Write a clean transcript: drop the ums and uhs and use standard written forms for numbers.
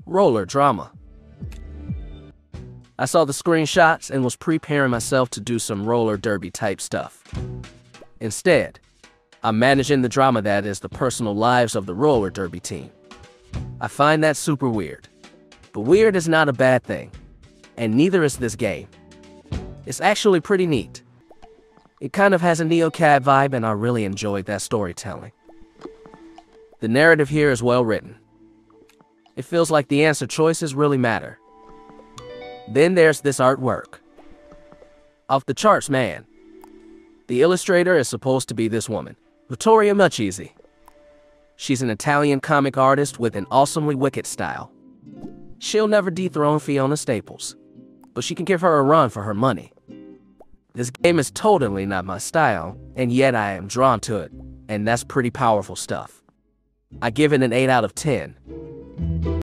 Roller drama. I saw the screenshots and was preparing myself to do some roller derby type stuff. Instead, I'm managing the drama that is the personal lives of the roller derby team. I find that super weird. But weird is not a bad thing, and neither is this game. It's actually pretty neat. It kind of has a NeoCab vibe, and I really enjoyed that storytelling. The narrative here is well written. It feels like the answer choices really matter. Then there's this artwork. Off the charts, man. The illustrator is supposed to be this woman, Vittoria Mucchese. She's an Italian comic artist with an awesomely wicked style. She'll never dethrone Fiona Staples, but she can give her a run for her money. This game is totally not my style, and yet I am drawn to it, and that's pretty powerful stuff. I give it an 8 out of 10.